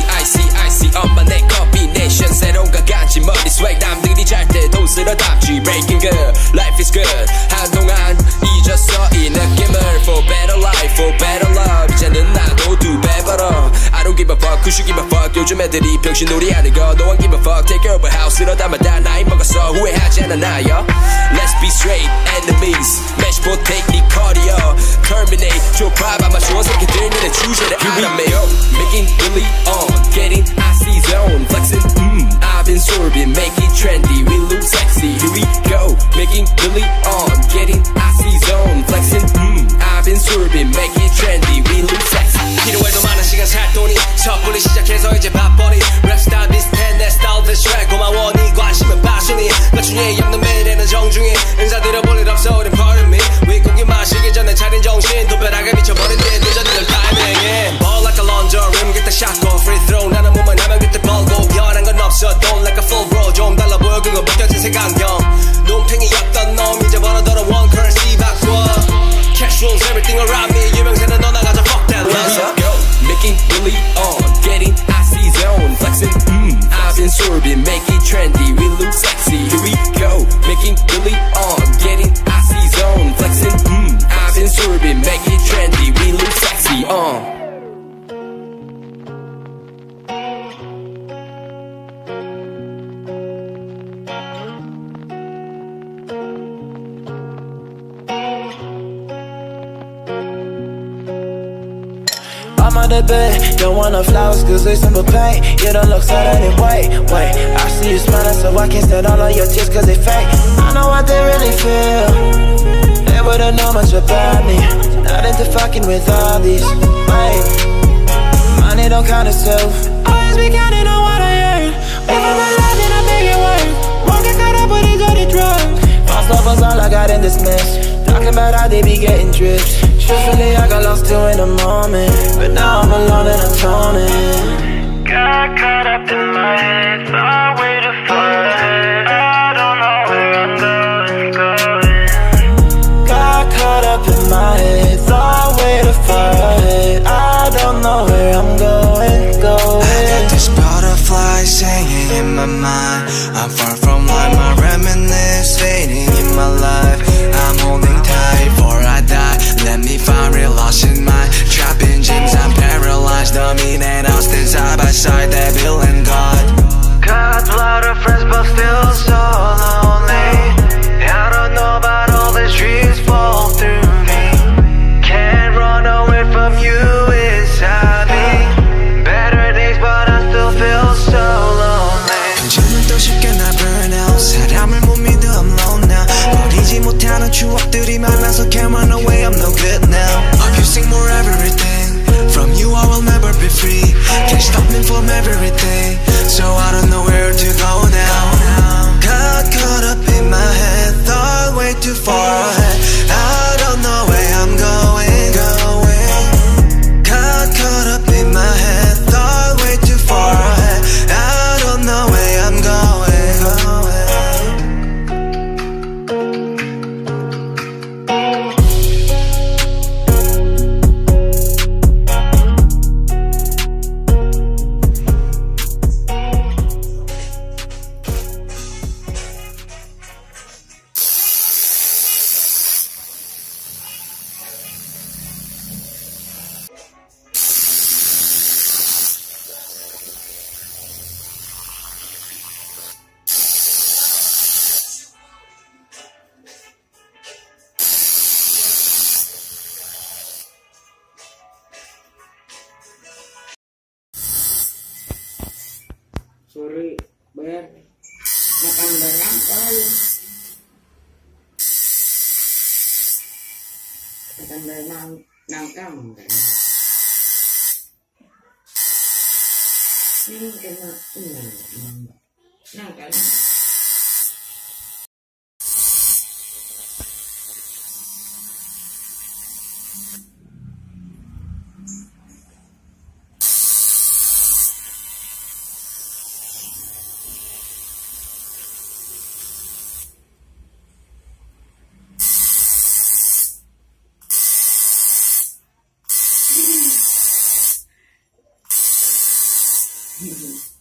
I see 엄마네 combination 새로운 가간지 머리 swag 남들이 잘 때 돈 쓸어 담지 breaking good life is good 한동안 잊었어 이 느낌을 for better life for better love 이제는 나도 두 배 벌어 I don't give a fuck who should give a fuck 요즘 애들이 병신놀이 하는 거 No one give a fuck take over house 이러다만 다 나이 먹었어 후회하지 않아 나요 Let's be straight enemies match potato 니 cardio terminate 좁아봐 마주원 새끼들 너네 주제를 알아매요 making really on getting icy zone flexing I've been sorbing make it trendy we look sexy here we go making really on getting icy zone flexing I've been sorbing make it trendy we look sexy 필요해도 많은 시간 살 돈이 섣불리 시작해서 이제 밥벌이 랩스타일 비슷해 내 스타일 대쉬 고마워 니 관심은 passion이 맞춤에 없는 매일에는 정중히 인사드려 볼 일 없어 우린 pardon me 윗고기 마시기 전에 차린 정신 도배하게 미쳐버린 뒤에 늦어지는 타이밍에 Ball like a launcher rim get the shot go free throw 나는 몸만 하면 그때 벌고 변한 건 없어 don't like a full bro 좀 달라 보여 그거 벗겨진 색안경 눈탱이였던 놈 이제 벌어들어 one currency 바꿔 cash rules everything around me 유명세는 너 나가자 fuck that let's go making really on getting icy zone flexing I've been sorbing make it trendy we look sexy here we go making really on getting icy zone flexing I've been sorbing make it trendy we look sexy I'm on the bed, don't want no flowers cause it's simple pain. You don't look sad anyway, wait I see you smiling so I can't stand all of your tears cause they fake. I know what they really feel. They wouldn't know much about me. Not into fucking with all these, wait money don't count itself. Always be counting on what I earn. If I'm alive then I make it work. Won't get caught up with these dirty drugs. False love was all I got in this mess. Talking about how they be getting drips. Truthfully, I got lost too in the moment, but now I'm alone and I'm toning. Got caught up in my head, thought way too far ahead. I don't know where I'm going. Got caught up in my head, thought way too far ahead. I don't know where I'm going. I got this butterfly singing in my mind. I'm far from life, my reminiscence fading in my life. I'm holding tight before I die. Let me find real lost in my trapping dreams. I'm paralyzed, dummy and Austin side by side, devil and God. Got a lot of friends but still so lonely. I don't know about all these trees fall through me. Can't run away from you inside me. Better days but I still feel so lonely. 요즘은 또 쉽게 나 burn out. 사람을 못 믿어 I'm alone now. 버리지 못하는 추억들이 많아서 can't run away I'm no good now. I'm using more everything. From you I will never be free. Can't stop me from everything. So I don't know where to go now. Got caught up in my head, thought way too far ahead. I don't know where I'm going. Got caught up in my head, thought way too far ahead. I don't know where I'm going. Sorry, bayar makan barang kali. Makan barang nangkam kan. Ini kena nangkam. Bye.